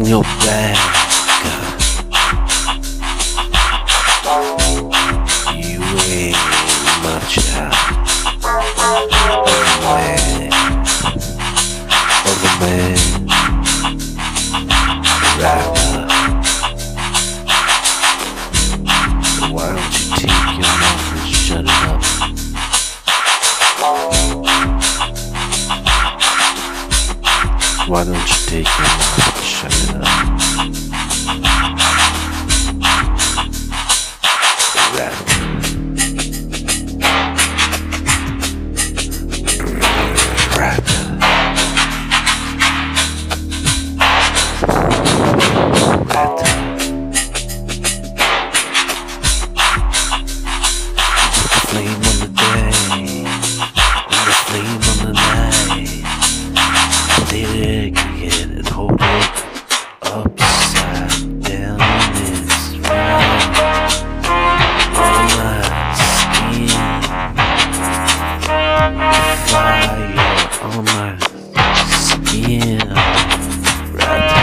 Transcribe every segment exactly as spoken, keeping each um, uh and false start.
your back. You ain't much out of the man, of the man, ratta. Why don't you take your mouth and shut it up? Why don't you take your mouth and shut it up? Ratta. Ratta. Ratta. The flame on the day, and the flame on the night. Dig it and hold it upside down in its round on my skin. Fire on my skin. Ratta.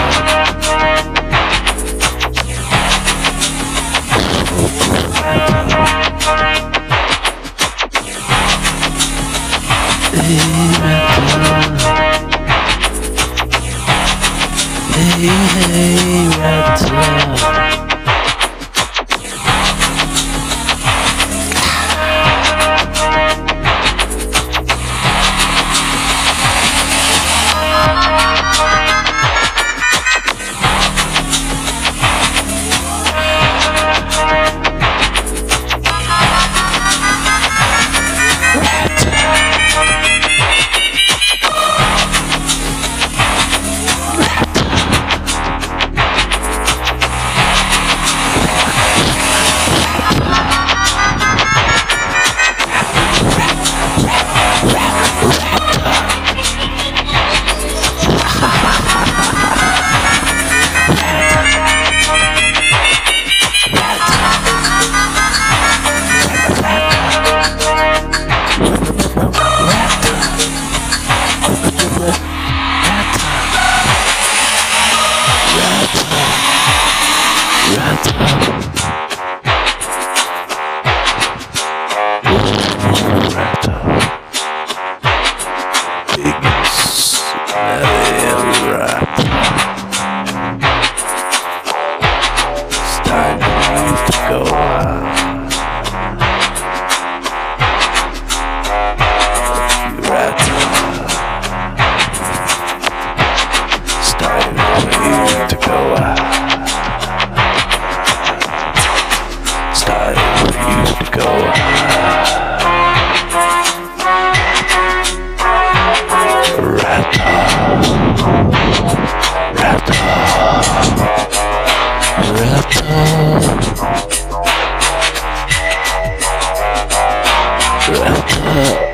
Hey, ratta. Hey, hey, ratta. Ratta. Big smelly ratta. It's time for you to go out. Ratta. It's time for you to go out. It's time for you to go out. Ratta. Ratta. Ratta. Ratta.